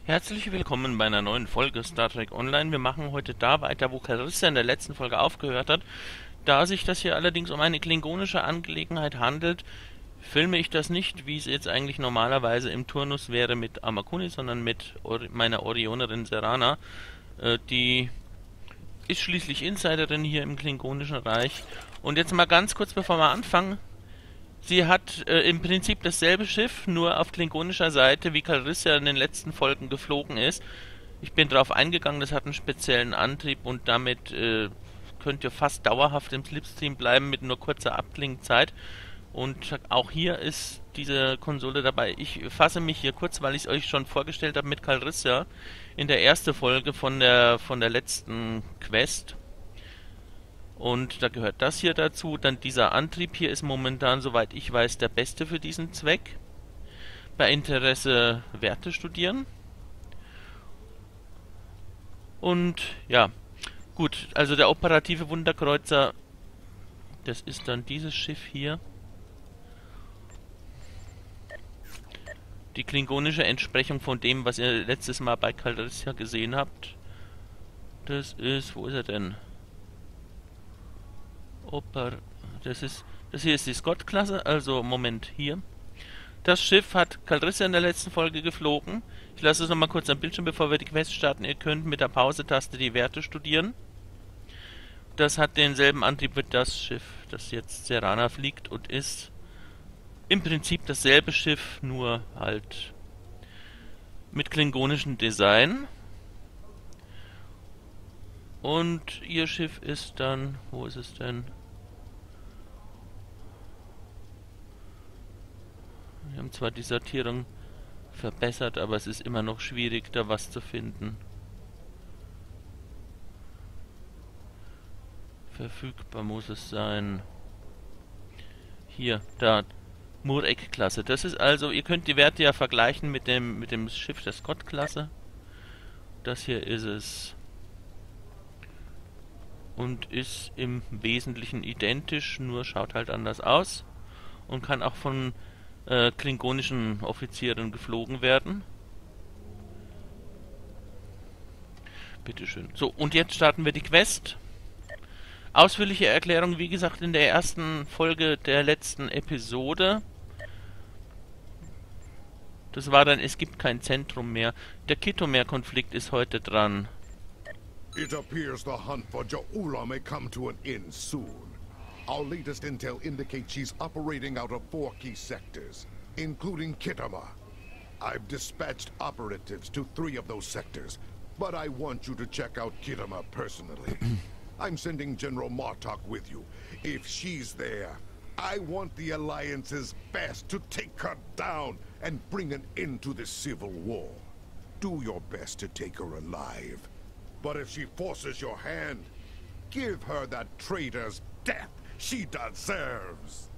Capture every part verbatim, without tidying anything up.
Herzlich willkommen bei einer neuen Folge Star Trek Online. Wir machen heute da weiter, wo Carissa in der letzten Folge aufgehört hat. Da sich das hier allerdings um eine klingonische Angelegenheit handelt, filme ich das nicht, wie es jetzt eigentlich normalerweise im Turnus wäre mit Amakuni, sondern mit Or meiner Orionerin Serana. Äh, die ist schließlich Insiderin hier im Klingonischen Reich. Und jetzt mal ganz kurz, bevor wir anfangen. Sie hat äh, im Prinzip dasselbe Schiff, nur auf klingonischer Seite, wie Carissa in den letzten Folgen geflogen ist. Ich bin darauf eingegangen, das hat einen speziellen Antrieb und damit äh, könnt ihr fast dauerhaft im Slipstream bleiben mit nur kurzer Abklingzeit. Und auch hier ist diese Konsole dabei. Ich fasse mich hier kurz, weil ich es euch schon vorgestellt habe mit Carissa in der ersten Folge von der, von der letzten Quest. Und da gehört das hier dazu. Dann dieser Antrieb hier ist momentan, soweit ich weiß, der beste für diesen Zweck. Bei Interesse Werte studieren. Und ja, gut, also der operative Wunderkreuzer, das ist dann dieses Schiff hier. Die klingonische Entsprechung von dem, was ihr letztes Mal bei Carissa gesehen habt. Das ist, wo ist er denn? Oper, das ist, das hier ist die Scott-Klasse, also Moment, hier. Das Schiff hat Carissa in der letzten Folge geflogen. Ich lasse es nochmal kurz am Bildschirm, bevor wir die Quest starten. Ihr könnt mit der Pause-Taste die Werte studieren. Das hat denselben Antrieb wie das Schiff, das jetzt Serana fliegt und ist im Prinzip dasselbe Schiff, nur halt mit klingonischem Design. Und ihr Schiff ist dann, wo ist es denn? Wir haben zwar die Sortierung verbessert, aber es ist immer noch schwierig, da was zu finden. Verfügbar muss es sein. Hier, da, Mureck-Klasse. Das ist also, ihr könnt die Werte ja vergleichen mit dem, mit dem Schiff der Scott-Klasse. Das hier ist es. Und ist im Wesentlichen identisch, nur schaut halt anders aus. Und kann auch von äh, klingonischen Offizieren geflogen werden. Bitteschön. So, und jetzt starten wir die Quest. Ausführliche Erklärung, wie gesagt, in der ersten Folge der letzten Episode. Das war dann, es gibt kein Zentrum mehr. Der Kitomer-Konflikt ist heute dran. It appears the hunt for Ja'ula may come to an end soon. Our latest intel indicates she's operating out of four key sectors, including Kitama. I've dispatched operatives to three of those sectors, but I want you to check out Kitama personally. I'm sending General Martok with you. If she's there, I want the Alliance's best to take her down and bring an end to this civil war. Do your best to take her alive. But if she forces your hand, give her that traitor's death she deserves.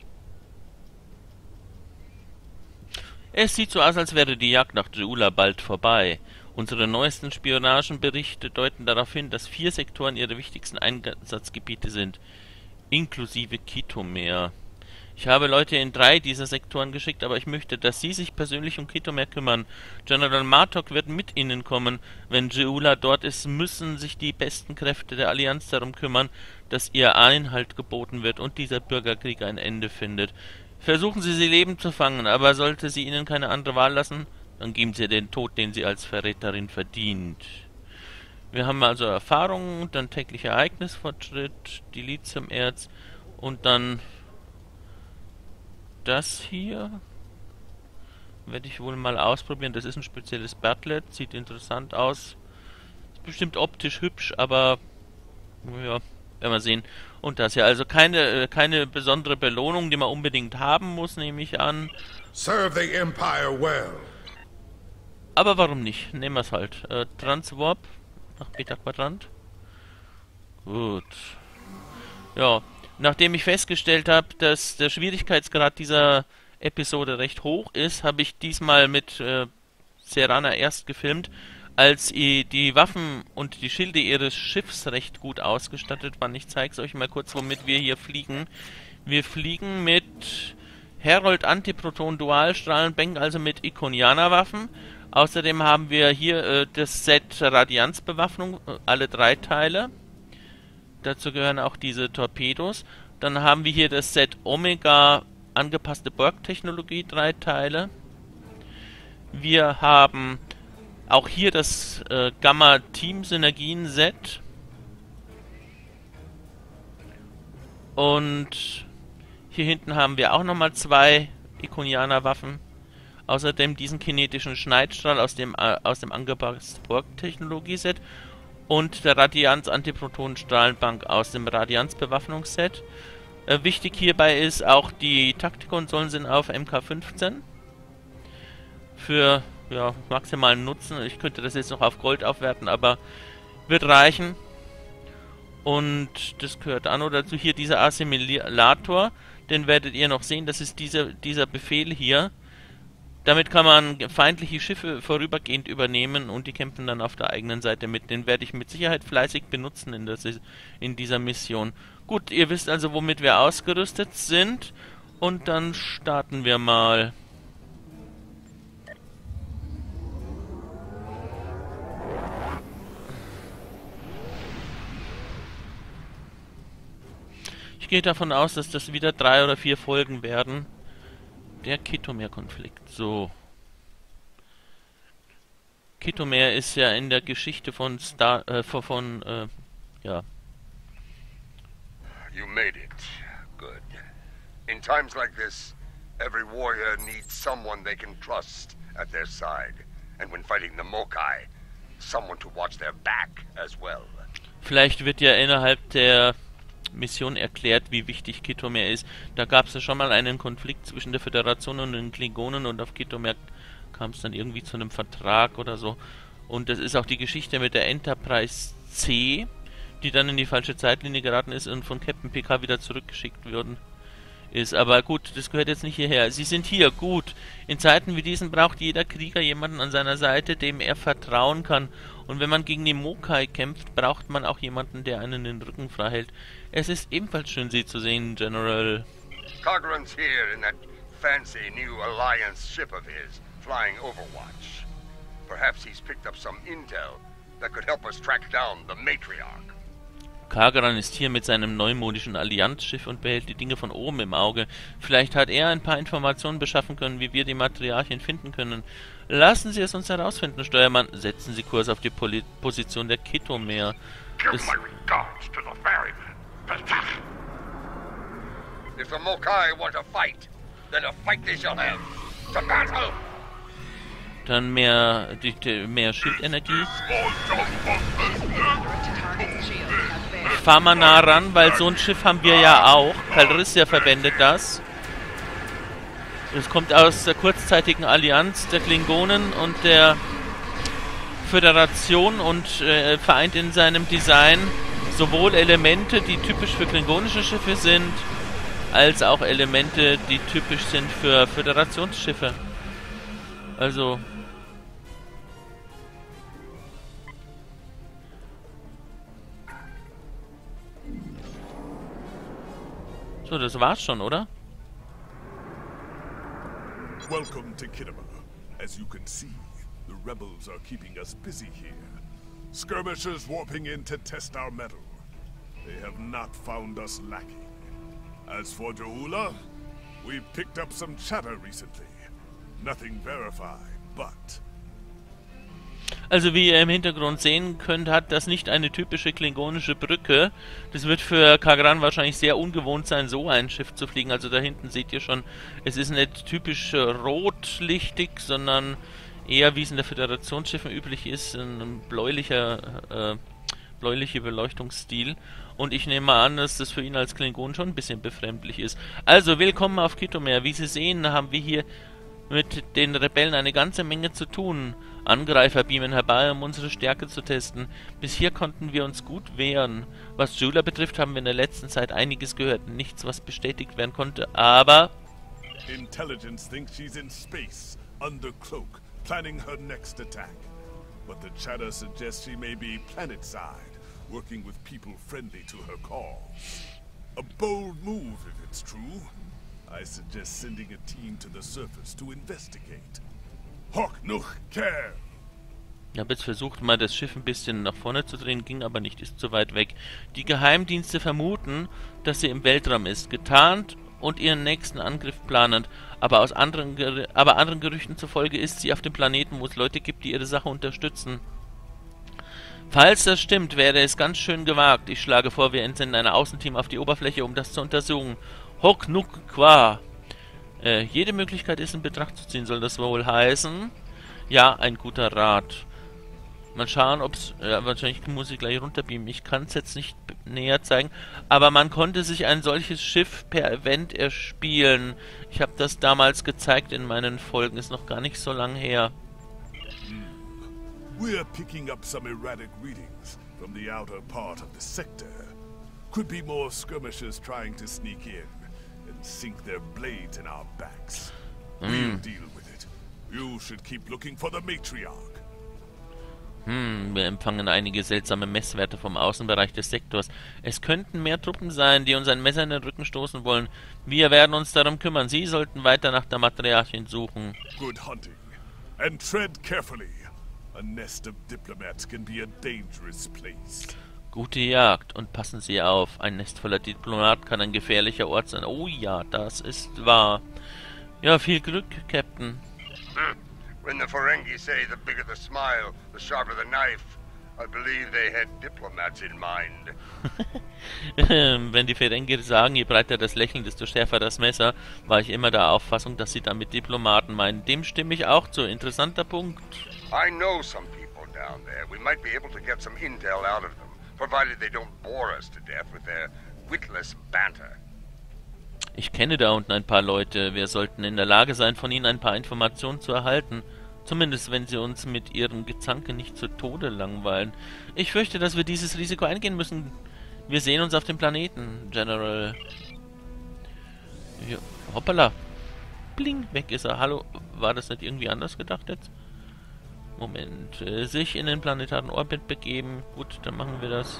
Es sieht so aus, als wäre die Jagd nach Ja'ula bald vorbei. Unsere neuesten Spionagenberichte deuten darauf hin, dass vier Sektoren ihre wichtigsten Einsatzgebiete sind, inklusive Kitomer. Ich habe Leute in drei dieser Sektoren geschickt, aber ich möchte, dass Sie sich persönlich um Kitomer kümmern. General Martok wird mit Ihnen kommen. Wenn Ja'ula dort ist, müssen sich die besten Kräfte der Allianz darum kümmern, dass ihr Einhalt geboten wird und dieser Bürgerkrieg ein Ende findet. Versuchen Sie, sie lebend zu fangen, aber sollte sie Ihnen keine andere Wahl lassen, dann geben Sie ihr den Tod, den sie als Verräterin verdient. Wir haben also Erfahrungen, dann täglicher Ereignisfortschritt, die Lithiumerz und dann das hier werde ich wohl mal ausprobieren. Das ist ein spezielles Bartlett, sieht interessant aus. Ist bestimmt optisch hübsch, aber ja, werden wir sehen. Und das hier, also keine, keine besondere Belohnung, die man unbedingt haben muss, nehme ich an. Serve the Empire well. Aber warum nicht? Nehmen wir es halt. Äh, Transwarp nach Beta-Quadrant. Gut. Ja. Nachdem ich festgestellt habe, dass der Schwierigkeitsgrad dieser Episode recht hoch ist, habe ich diesmal mit äh, Serana erst gefilmt, als die Waffen und die Schilde ihres Schiffs recht gut ausgestattet waren. Ich zeige es euch mal kurz, womit wir hier fliegen. Wir fliegen mit Herold Antiproton Dualstrahlenbänken, also mit Ikonianer-Waffen. Außerdem haben wir hier äh, das Set Radianzbewaffnung, äh, alle drei Teile. Dazu gehören auch diese Torpedos. Dann haben wir hier das Set Omega angepasste Borg-Technologie, drei Teile. Wir haben auch hier das äh, Gamma-Team-Synergien-Set. Und hier hinten haben wir auch nochmal zwei Ikonianer-Waffen. Außerdem diesen kinetischen Schneidstrahl aus dem, äh, aus dem angepassten Borg-Technologie-Set. Und der Radianz-Antiprotonenstrahlenbank aus dem Radianz-Bewaffnungsset. Äh, wichtig hierbei ist auch, die Taktikkonsolen sind auf M K fünfzehn. Für ja, maximalen Nutzen. Ich könnte das jetzt noch auf Gold aufwerten, aber wird reichen. Und das gehört an oder dazu. Hier dieser Assimilator, den werdet ihr noch sehen. Das ist dieser, dieser Befehl hier. Damit kann man feindliche Schiffe vorübergehend übernehmen und die kämpfen dann auf der eigenen Seite mit. Den werde ich mit Sicherheit fleißig benutzen in, das, in dieser Mission. Gut, ihr wisst also, womit wir ausgerüstet sind. Und dann starten wir mal. Ich gehe davon aus, dass das wieder drei oder vier Folgen werden. Der Kitomer-Konflikt. So. Kitomer ist ja in der Geschichte von Star... Äh, von... von äh, ja. You made it. Good. In times like this, every warrior needs someone they can trust at their side. And when fighting the Mokai, someone to watch their back as well. Vielleicht wird ja innerhalb der Mission erklärt, wie wichtig Kitomer ist. Da gab es ja schon mal einen Konflikt zwischen der Föderation und den Klingonen und auf Kitomer kam es dann irgendwie zu einem Vertrag oder so. Und das ist auch die Geschichte mit der Enterprise C, die dann in die falsche Zeitlinie geraten ist und von Captain Picard wieder zurückgeschickt worden ist. Aber gut, das gehört jetzt nicht hierher. Sie sind hier, gut. In Zeiten wie diesen braucht jeder Krieger jemanden an seiner Seite, dem er vertrauen kann. Und wenn man gegen die Mokai kämpft, braucht man auch jemanden, der einen den Rücken frei hält. Es ist ebenfalls schön, Sie zu sehen, General. Cogran's here in that fancy new Alliance ship of his, flying Overwatch. Perhaps he's picked up some intel that could help us track down the Matriarch. Kagran ist hier mit seinem neumodischen Allianzschiff und behält die Dinge von oben im Auge. Vielleicht hat er ein paar Informationen beschaffen können, wie wir die Matriarchin finden können. Lassen Sie es uns herausfinden, Steuermann. Setzen Sie Kurs auf die Poli Position der Kitomer. Give my regards to the ferryman. Patach. If the Mokai want to fight, then a fight they shall have. To battle! Dann mehr, die, die, mehr Schildenergie. Ich fahr mal nah ran, weil so ein Schiff haben wir ja auch. Calrissian verwendet das. Es kommt aus der kurzzeitigen Allianz der Klingonen und der Föderation und äh, vereint in seinem Design sowohl Elemente, die typisch für klingonische Schiffe sind, als auch Elemente, die typisch sind für Föderationsschiffe. Also... So, das war's schon, oder? Welcome to Kittima. As you can see, the rebels are keeping us busy here. Skirmishers warping in to test our mettle. They have not found us lacking. As for Joula, we picked up some chatter recently. Nothing verified, but... Also wie ihr im Hintergrund sehen könnt, hat das nicht eine typische klingonische Brücke. Das wird für Kagran wahrscheinlich sehr ungewohnt sein, so ein Schiff zu fliegen. Also da hinten seht ihr schon, es ist nicht typisch rotlichtig, sondern eher wie es in der Föderationsschiffen üblich ist, ein bläulicher, äh, bläulicher Beleuchtungsstil. Und ich nehme mal an, dass das für ihn als Klingon schon ein bisschen befremdlich ist. Also willkommen auf Kitomer. Wie Sie sehen, haben wir hier mit den Rebellen eine ganze Menge zu tun. Angreifer beamen herbei, um unsere Stärke zu testen. Bis hier konnten wir uns gut wehren. Was Joula betrifft, haben wir in der letzten Zeit einiges gehört. Nichts, was bestätigt werden konnte, aber... Intelligence thinks she's in space, under cloak, planning her next attack. But the chatter suggests she may be planet-side, working with people friendly to her cause. A bold move, if it's true. I suggest sending a team to the surface to investigate. Hawk noch care. Ich habe jetzt versucht, mal das Schiff ein bisschen nach vorne zu drehen, ging aber nicht, ist zu weit weg. Die Geheimdienste vermuten, dass sie im Weltraum ist, getarnt und ihren nächsten Angriff planend. Aber aus anderen, Ger aber anderen Gerüchten zufolge ist sie auf dem Planeten, wo es Leute gibt, die ihre Sache unterstützen. Falls das stimmt, wäre es ganz schön gewagt. Ich schlage vor, wir entsenden ein Außenteam auf die Oberfläche, um das zu untersuchen. Hock nuk qua. Äh, jede Möglichkeit ist in Betracht zu ziehen, soll das wohl heißen? Ja, ein guter Rat. Mal schauen, ob es... Ja, wahrscheinlich muss ich gleich runterbeamen. Ich kann es jetzt nicht näher zeigen. Aber man konnte sich ein solches Schiff per Event erspielen. Ich habe das damals gezeigt in meinen Folgen. Ist noch gar nicht so lang her. We're picking up some erratic readings from the outer part of the sector. Could be more skirmishers trying to sneak in and sink their blades in our backs. Mm. We'll deal with it. You should keep looking for the Matriarch. Hm, wir empfangen einige seltsame Messwerte vom Außenbereich des Sektors. Es könnten mehr Truppen sein, die uns ein Messer in den Rücken stoßen wollen. Wir werden uns darum kümmern. Sie sollten weiter nach der Matriarchin suchen. Good hunting. And tread carefully. A nest of diplomats can be a dangerous place. Gute Jagd und passen Sie auf. Ein Nest voller Diplomat kann ein gefährlicher Ort sein. Oh ja, das ist wahr. Ja, viel Glück, Captain. When the Ferengi say the bigger the smile, the sharper the knife, I believe they had diplomats in mind. Wenn die Ferengi sagen, je breiter das Lächeln, desto schärfer das Messer, war ich immer der Auffassung, dass sie damit Diplomaten meinen. Dem stimme ich auch zu. Interessanter Punkt. I know some people down there. We might be able to get some intel out of them, provided they don't bore us to death with their witless banter. Ich kenne da unten ein paar Leute. Wir sollten in der Lage sein, von ihnen ein paar Informationen zu erhalten. Zumindest, wenn sie uns mit ihrem Gezanke nicht zu Tode langweilen. Ich fürchte, dass wir dieses Risiko eingehen müssen. Wir sehen uns auf dem Planeten, General. Ja, hoppala. Bling, weg ist er. Hallo, war das nicht irgendwie anders gedacht jetzt? Moment, äh, sich in den planetaren Orbit begeben. Gut, dann machen wir das.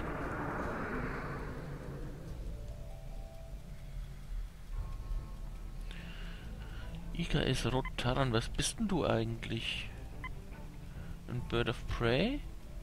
Iga ist Rotaran, was bist denn du eigentlich? Ein Bird of Prey?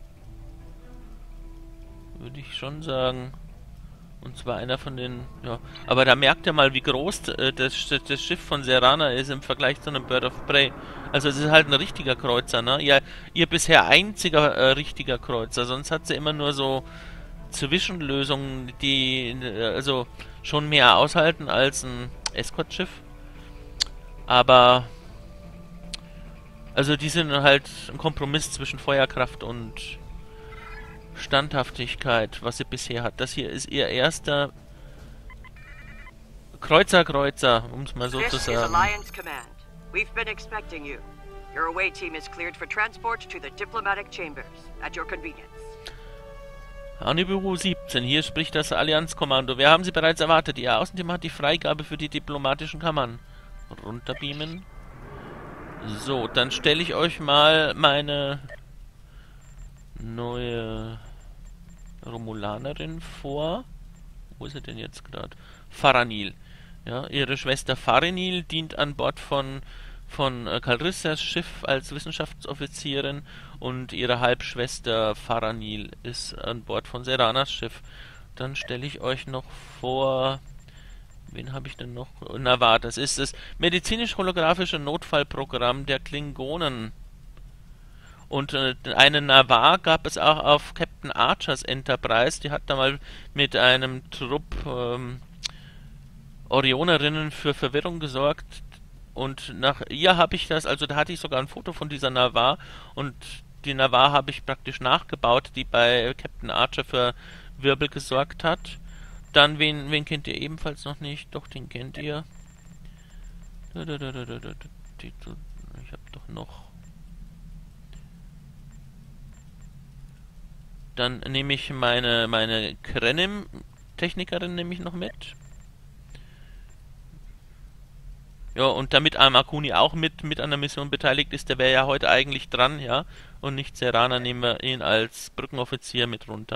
Würde ich schon sagen. Und zwar einer von den... Ja, aber da merkt ihr mal, wie groß äh, das, das Schiff von Serana ist im Vergleich zu einem Bird of Prey. Also es ist halt ein richtiger Kreuzer, ne? Ja, ihr bisher einziger äh, richtiger Kreuzer. Sonst hat sie immer nur so Zwischenlösungen, die äh, also schon mehr aushalten als ein Escort-Schiff. Aber also die sind halt ein Kompromiss zwischen Feuerkraft und Standhaftigkeit, was sie bisher hat. Das hier ist ihr erster Kreuzer, Kreuzer, um es mal so zu sagen. Alliance Command. We've been expecting you. Your away team is cleared for transport to the diplomatic chambers at your convenience. Aniburu siebzehn, hier spricht das Allianzkommando. Wir haben Sie bereits erwartet. Ihr Außenteam hat die Freigabe für die diplomatischen Kammern. Runterbeamen. So, dann stelle ich euch mal meine neue Romulanerin vor. Wo ist sie denn jetzt gerade? Faranil. Ja, ihre Schwester Faranil dient an Bord von von äh, Calrissas Schiff als Wissenschaftsoffizierin und ihre Halbschwester Faranil ist an Bord von Seranas Schiff. Dann stelle ich euch noch vor... Wen habe ich denn noch? Na warte, das ist das medizinisch-holographische Notfallprogramm der Klingonen. Und äh, eine Navar gab es auch auf Captain Archers Enterprise. Die hat da mal mit einem Trupp ähm, Orionerinnen für Verwirrung gesorgt. Und nach ihr habe ich das, also da hatte ich sogar ein Foto von dieser Navar. Und die Navar habe ich praktisch nachgebaut, die bei Captain Archer für Wirbel gesorgt hat. Dann, wen, wen kennt ihr ebenfalls noch nicht? Doch, den kennt ihr. Ich hab doch noch. Dann nehme ich meine, meine Krenim-Technikerin nehme ich noch mit. Ja, und damit Armakuni auch mit, mit an der Mission beteiligt ist, der wäre ja heute eigentlich dran, ja. Und nicht Serana, nehmen wir ihn als Brückenoffizier mit runter.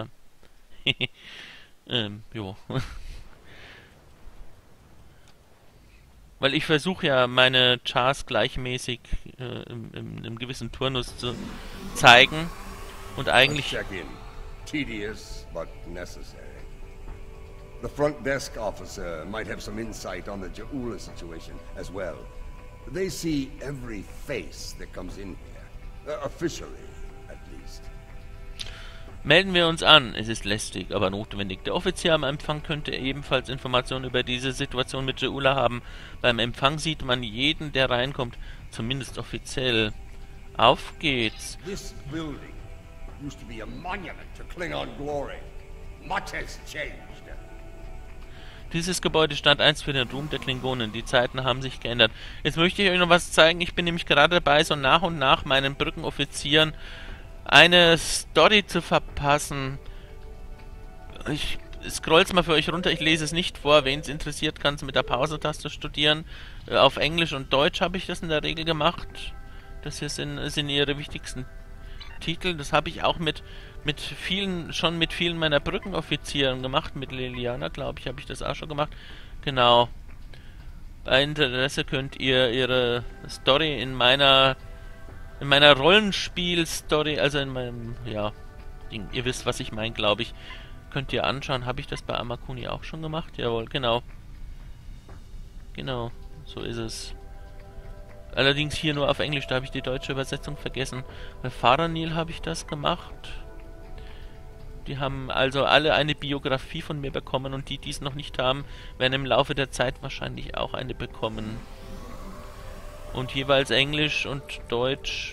Ähm, jo. Weil ich versuche ja meine Chars gleichmäßig äh, im, im, im gewissen Turnus zu zeigen. Und eigentlich... Check-in. Tedious, but necessary. The front desk officer might have some insight on the Ja'ula situation as well. They see every face that comes in here. Uh, officially, at least. Melden wir uns an. Es ist lästig, aber notwendig. Der Offizier am Empfang könnte ebenfalls Informationen über diese Situation mit Ja'ula haben. Beim Empfang sieht man jeden, der reinkommt. Zumindest offiziell. Auf geht's. This building used to be a monument to Klingon glory. Much has changed. Dieses Gebäude stand einst für den Ruhm der Klingonen. Die Zeiten haben sich geändert. Jetzt möchte ich euch noch was zeigen. Ich bin nämlich gerade dabei, so nach und nach meinen Brückenoffizieren eine Story zu verpassen. Ich scroll's mal für euch runter. Ich lese es nicht vor. Wen es interessiert, kann es mit der Pause-Taste studieren. Auf Englisch und Deutsch habe ich das in der Regel gemacht. Das hier sind, sind ihre wichtigsten Titel. Das habe ich auch mit mit vielen, schon mit vielen meiner Brückenoffizieren gemacht. Mit Liliana, glaube ich, habe ich das auch schon gemacht. Genau. Bei Interesse könnt ihr ihre Story in meiner in meiner Rollenspiel-Story, also in meinem, ja, Ding, ihr wisst, was ich meine, glaube ich, könnt ihr anschauen. Habe ich das bei Amakuni auch schon gemacht? Jawohl, genau. Genau, so ist es. Allerdings hier nur auf Englisch, da habe ich die deutsche Übersetzung vergessen. Bei Faranil habe ich das gemacht. Die haben also alle eine Biografie von mir bekommen und die, die es noch nicht haben, werden im Laufe der Zeit wahrscheinlich auch eine bekommen. Und jeweils Englisch und Deutsch.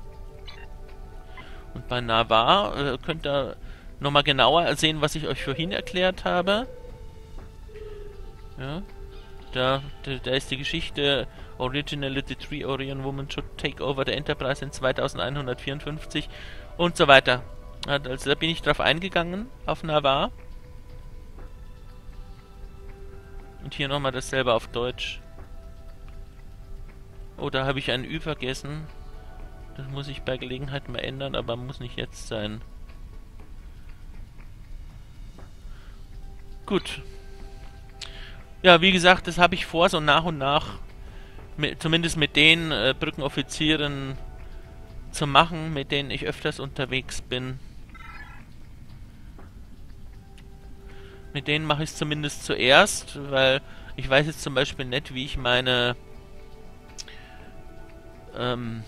Und bei Navar äh, könnt ihr nochmal genauer sehen, was ich euch vorhin erklärt habe. Ja, da, da, da ist die Geschichte Originally the three Orion Women should take over the Enterprise in zweitausendeinhundertvierundfünfzig und so weiter. Also da bin ich drauf eingegangen, auf Navar. Und hier nochmal dasselbe auf Deutsch. Oh, da habe ich ein Ü vergessen. Das muss ich bei Gelegenheit mal ändern, aber muss nicht jetzt sein. Gut. Ja, wie gesagt, das habe ich vor, so nach und nach, mit, zumindest mit den äh, Brückenoffizieren zu machen, mit denen ich öfters unterwegs bin. Mit denen mache ich es zumindest zuerst, weil ich weiß jetzt zum Beispiel nicht, wie ich meine ähm,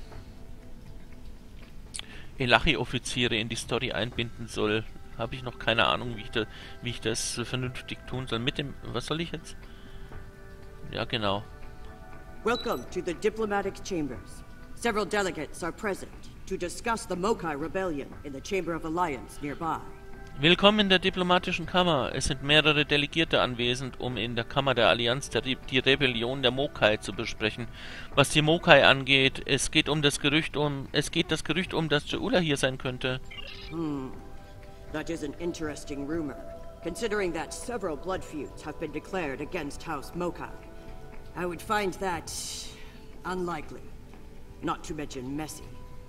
Elachi-Offiziere in die Story einbinden soll. Habe ich noch keine Ahnung, wie ich, da, wie ich das vernünftig tun soll. Mit dem... Was soll ich jetzt? Ja, genau. Welcome to the diplomatic chambers. Several delegates are present to discuss the Mokai Rebellion in the Chamber of Alliance nearby. Willkommen in der diplomatischen Kammer. Es sind mehrere Delegierte anwesend, um in der Kammer der Allianz der Re die Rebellion der Mokai zu besprechen. Was die Mokai angeht, es geht um das Gerücht um, es geht das Gerücht um, dass Ja'ula hier sein könnte. Hmm. That is an interesting rumor, considering that several blood feuds have been declared against House Mokai. I would find that unlikely, not to mention messy.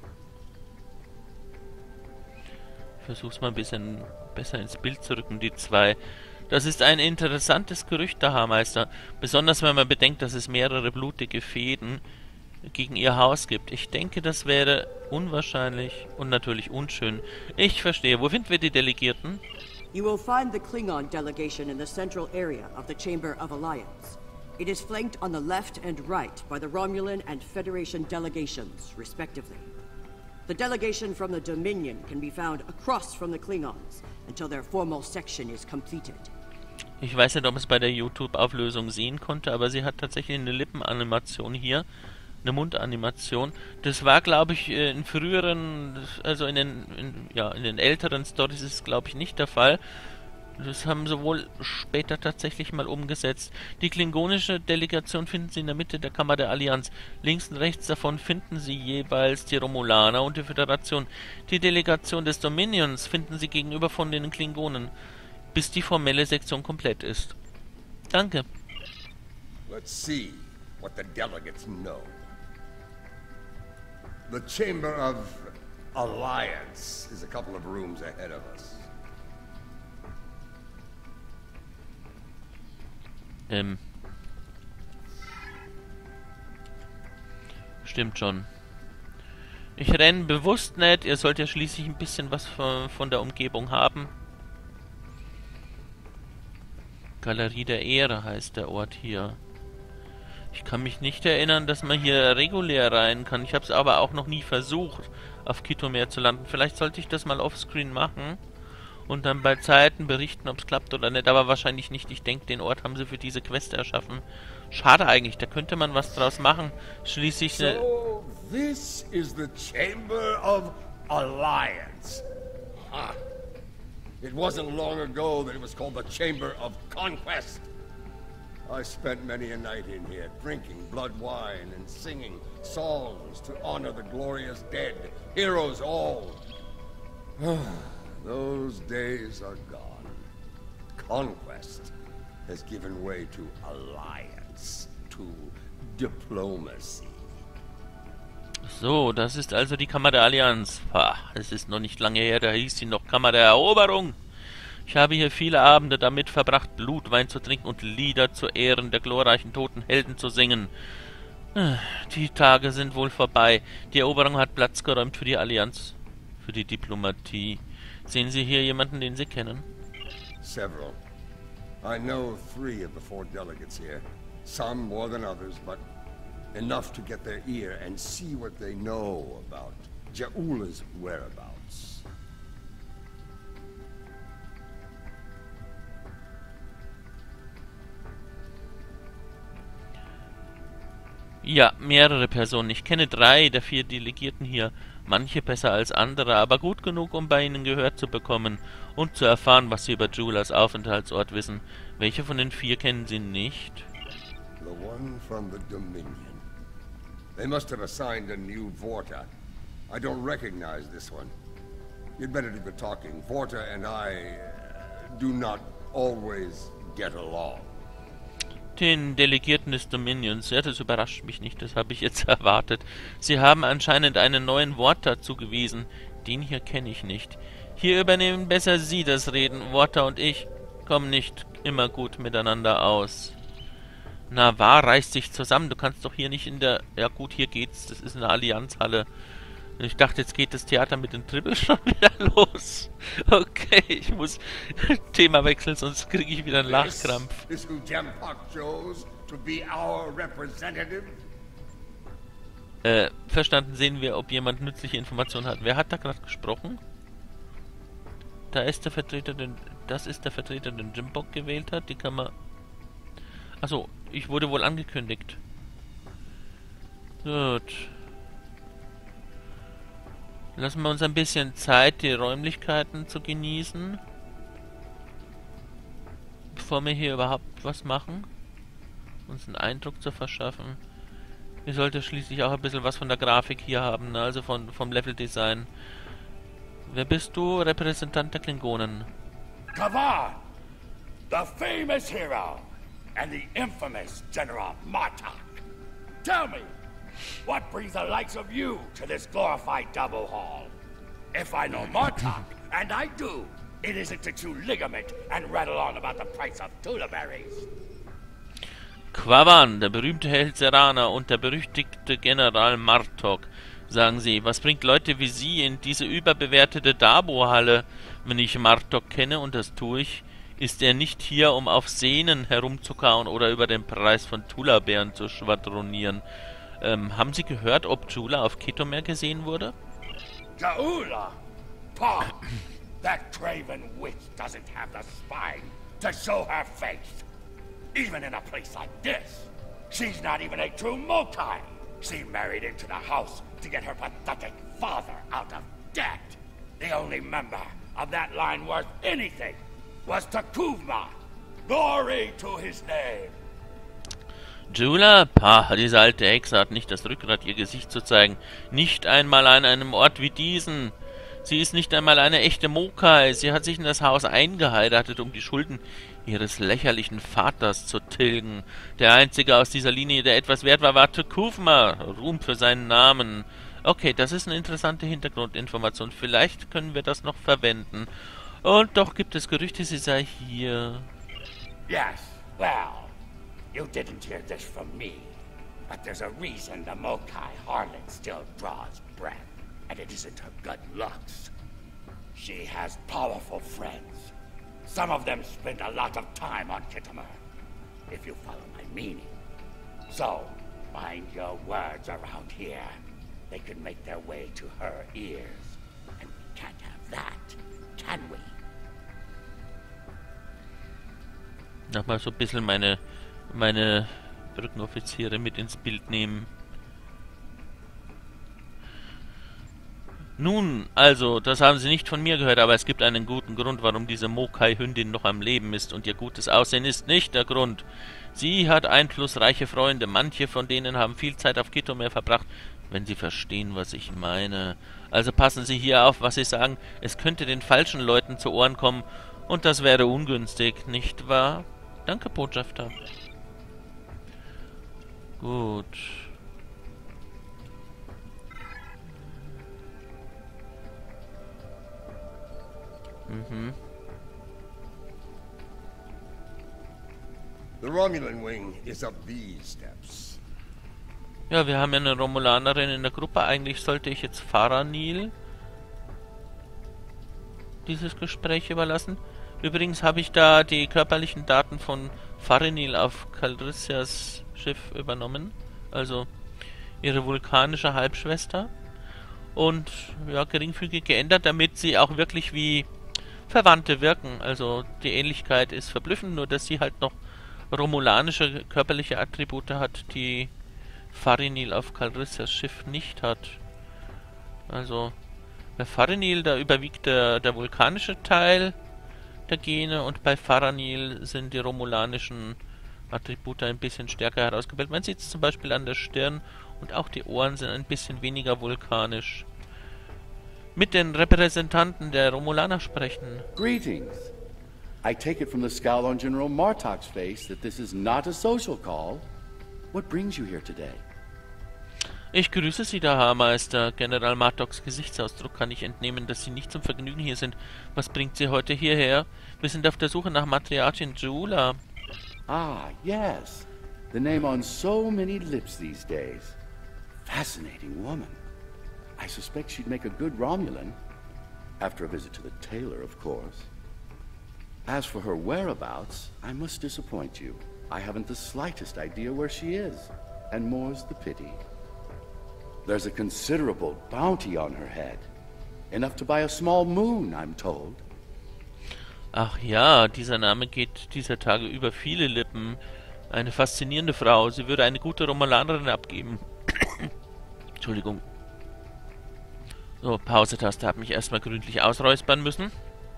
Ich versuch's mal ein bisschen besser ins Bild zu rücken, die zwei. Das ist ein interessantes Gerücht, der Haarmeister. Besonders wenn man bedenkt, dass es mehrere blutige Fäden gegen ihr Haus gibt. Ich denke, das wäre unwahrscheinlich und natürlich unschön. Ich verstehe. Wo finden wir die Delegierten? You will find the Klingon delegation in the central area of the Chamber of Alliance. It is flanked on the left and right by the Romulan and Federation delegations, respectively. The delegation from the Dominion can be found across from the Klingons until their formal section is completed. Ich weiß nicht, ob es bei der YouTube-Auflösung sehen konnte, aber sie hat tatsächlich eine Lippenanimation hier, eine Mundanimation. Das war, glaube ich, in früheren, also in den, in, ja, in den älteren Stories ist es, glaube ich, nicht der Fall. Das haben sie wohl später tatsächlich mal umgesetzt. Die klingonische Delegation finden Sie in der Mitte der Kammer der Allianz. Links und rechts davon finden Sie jeweils die Romulaner und die Föderation. Die Delegation des Dominions finden Sie gegenüber von den Klingonen, bis die formelle Sektion komplett ist. Danke. Let's see what the delegates know. The Chamber of Alliance is a couple of rooms ahead of us. Ähm. Stimmt schon. Ich renne bewusst nicht. Ihr sollt ja schließlich ein bisschen was von, von der Umgebung haben. Galerie der Ehre heißt der Ort hier. Ich kann mich nicht erinnern, dass man hier regulär rein kann. Ich habe es aber auch noch nie versucht, auf Kitomer zu landen. Vielleicht sollte ich das mal offscreen machen und dann bei Zeiten berichten, ob es klappt oder nicht. Aber wahrscheinlich nicht. Ich denke, den Ort haben sie für diese Quest erschaffen. Schade eigentlich, da könnte man was draus machen. Schließlich... Ne So, this is the Chamber of Alliance. Huh. It wasn't long ago that it was called the Chamber of Conquest. I spent many a night in here, drinking blood wine and singing songs to honor the glorious dead, heroes all. Those days are gone. Conquest has given way to alliance, to diplomacy. So, das ist also die Kammer der Allianz. Pah, es ist noch nicht lange her, da hieß sie noch Kammer der Eroberung. Ich habe hier viele Abende damit verbracht, Blutwein zu trinken und Lieder zu Ehren der glorreichen toten Helden zu singen. Die Tage sind wohl vorbei. Die Eroberung hat Platz geräumt für die Allianz, für die Diplomatie. Sehen Sie hier jemanden, den Sie kennen? Several. I know three of the four delegates here. Some more than others, but enough to get their ear and see what they know about Ja'ula's whereabouts. Ja, mehrere Personen. Ich kenne drei der vier Delegierten hier. Manche besser als andere, aber gut genug, um bei ihnen Gehör zu bekommen und zu erfahren, was sie über Ja'ulas Aufenthaltsort wissen. Welche von den vier kennen Sie nicht? The one from the Dominion. They must have assigned a new Vorta. I don't recognize this one. You'd better do the talking. Vorta and I uh, do not always get along. Den Delegierten des Dominions. Ja, das überrascht mich nicht, das habe ich jetzt erwartet. Sie haben anscheinend einen neuen Vorta zugewiesen. Den hier kenne ich nicht. Hier übernehmen besser Sie das Reden. Vorta und ich kommen nicht immer gut miteinander aus. Na, wahr, reißt sich zusammen. Du kannst doch hier nicht in der... Ja gut, hier geht's. Das ist eine Allianzhalle. Ich dachte, jetzt geht das Theater mit den Tribbles schon wieder los. Okay, ich muss Thema wechseln, sonst kriege ich wieder einen Lachkrampf. This is who Jempak chose to be our representative. Äh, verstanden, sehen wir, ob jemand nützliche Informationen hat. Wer hat da gerade gesprochen? Da ist der Vertreter, den... Das ist der Vertreter, den Jempak gewählt hat. Die kann man... Achso, ich wurde wohl angekündigt. Gut. Lassen wir uns ein bisschen Zeit, die Räumlichkeiten zu genießen. Bevor wir hier überhaupt was machen. Uns einen Eindruck zu verschaffen. Ich sollte schließlich auch ein bisschen was von der Grafik hier haben, ne? Also von, vom Leveldesign. Wer bist du? Repräsentant der Klingonen. Kavan, the famous hero, and the infamous General Martok. Tell me, what brings the likes of you to this glorified double hall? If I know Martok, and I do, it isn't to chew ligament and rattle on about the price of tula berries. Kavan, der berühmte Held Serana und der berüchtigte General Martok. Sagen Sie, was bringt Leute wie Sie in diese überbewertete Dabo-Halle? Wenn ich Martok kenne, und das tue ich, ist er nicht hier, um auf Sehnen herumzukauen oder über den Preis von Tula-Bären zu schwadronieren. Ähm, haben Sie gehört, ob Ja'ula auf Kitomer gesehen wurde? Ja'ula? Paul, that craven witch doesn't have the spine to show her face. Even in a place like this, she's not even a true Mokai. She married into the house to get her pathetic father out of debt. The only member of that line worth anything was Takuvma. Glory to his name. Ja'ula? Pah, diese alte Hexe hat nicht das Rückgrat, ihr Gesicht zu zeigen. Nicht einmal an einem Ort wie diesen. Sie ist nicht einmal eine echte Mokai. Sie hat sich in das Haus eingeheiratet, um die Schulden ihres lächerlichen Vaters zu tilgen. Der einzige aus dieser Linie, der etwas wert war, war Takuvma. Ruhm für seinen Namen. Okay, das ist eine interessante Hintergrundinformation. Vielleicht können wir das noch verwenden. Und doch gibt es Gerüchte, sie sei hier. Yes, well, you didn't hear this from me. But there's a reason the Mokai harlot still draws breath, and it isn't her good looks. She has powerful friends. Some of them spend a lot of time on Khitomer, if you follow my meaning. So, mind your words around here. They could make their way to her ears. And we can't have that, can we? Nochmal so ein bisschen meine, meine Brückenoffiziere mit ins Bild nehmen. Nun, also, das haben Sie nicht von mir gehört, aber es gibt einen guten Grund, warum diese Mokai-Hündin noch am Leben ist, und ihr gutes Aussehen ist nicht der Grund. Sie hat einflussreiche Freunde, manche von denen haben viel Zeit auf Khitomer verbracht, wenn Sie verstehen, was ich meine. Also passen Sie hier auf, was Sie sagen, es könnte den falschen Leuten zu Ohren kommen, und das wäre ungünstig, nicht wahr? Danke, Botschafter. Gut. Mhm. The Romulan wing is up these steps. Ja, wir haben ja eine Romulanerin in der Gruppe. Eigentlich sollte ich jetzt Faranil dieses Gespräch überlassen. Übrigens habe ich da die körperlichen Daten von Faranil auf Calrissias Schiff übernommen. Also ihre vulkanische Halbschwester. Und ja, geringfügig geändert, damit sie auch wirklich wie Verwandte wirken. Also die Ähnlichkeit ist verblüffend, nur dass sie halt noch romulanische körperliche Attribute hat, die Faranil auf Calrissias Schiff nicht hat. Also bei Faranil, da überwiegt der, der vulkanische Teil der Gene, und bei Faranil sind die romulanischen Attribute ein bisschen stärker herausgebildet. Man sieht es zum Beispiel an der Stirn, und auch die Ohren sind ein bisschen weniger vulkanisch. Mit den Repräsentanten der Romulaner sprechen. Greetings. I take it from the scowl on General Martok's face that this is not a social call. What brings you here today? Ich grüße Sie, der Haarmeister. General Martoks Gesichtsausdruck kann ich entnehmen, dass Sie nicht zum Vergnügen hier sind. Was bringt Sie heute hierher? Wir sind auf der Suche nach Matriarchin Jula. Ah, yes. The name on so many lips these days. Fascinating woman. I suspect she'd make a good Romulan. After a visit to the tailor, of course. As for her whereabouts, I must disappoint you. I haven't the slightest idea where she is. And more's the pity. There's a considerable bounty on her head. Enough to buy a small moon, I'm told. Ach ja, dieser Name geht dieser Tage über viele Lippen. Eine faszinierende Frau. Sie würde eine gute Romulanerin abgeben. Entschuldigung. So, Pause-Taste, habe mich erstmal gründlich ausräuspern müssen.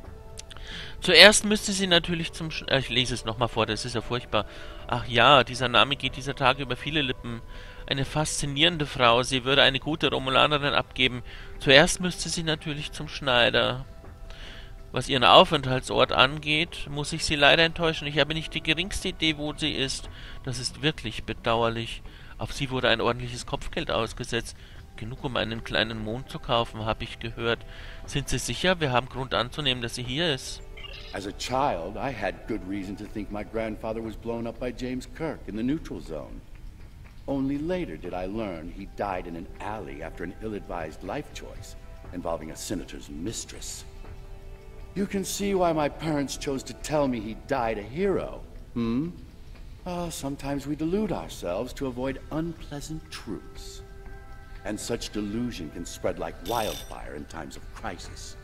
Zuerst müsste sie natürlich zum... Sch äh, ich lese es nochmal vor, das ist ja furchtbar. Ach ja, dieser Name geht dieser Tage über viele Lippen. Eine faszinierende Frau. Sie würde eine gute Romulanerin abgeben. Zuerst müsste sie natürlich zum Schneider. Was ihren Aufenthaltsort angeht, muss ich sie leider enttäuschen. Ich habe nicht die geringste Idee, wo sie ist. Das ist wirklich bedauerlich. Auf sie wurde ein ordentliches Kopfgeld ausgesetzt. Genug, um einen kleinen Mond zu kaufen, habe ich gehört. Sind Sie sicher? Wir haben Grund anzunehmen, dass sie hier ist. As a child, I had good reason to think my grandfather was blown up by James Kirk in the neutral zone. Only later did I learn he died in an alley after an ill-advised life choice involving a senator's mistress. You can see why my parents chose to tell me he died a hero, hmm? Oh, sometimes we delude ourselves to avoid unpleasant truths. And such delusion can spread like wildfire in times of crisis.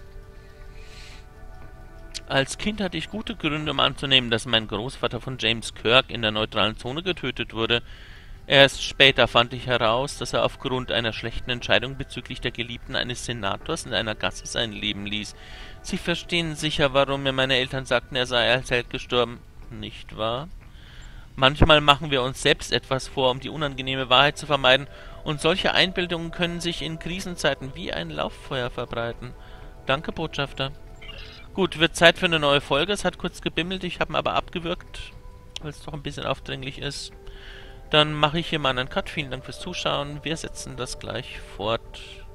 Als Kind hatte ich gute Gründe, um anzunehmen, dass mein Großvater von James Kirk in der neutralen Zone getötet wurde. Erst später fand ich heraus, dass er aufgrund einer schlechten Entscheidung bezüglich der Geliebten eines Senators in einer Gasse sein Leben ließ. Sie verstehen sicher, warum mir meine Eltern sagten, er sei als Held gestorben, nicht wahr? Manchmal machen wir uns selbst etwas vor, um die unangenehme Wahrheit zu vermeiden, und solche Einbildungen können sich in Krisenzeiten wie ein Lauffeuer verbreiten. Danke, Botschafter. Gut, wird Zeit für eine neue Folge. Es hat kurz gebimmelt, ich habe ihn aber abgewürgt, weil es doch ein bisschen aufdringlich ist. Dann mache ich hier mal einen Cut. Vielen Dank fürs Zuschauen. Wir setzen das gleich fort.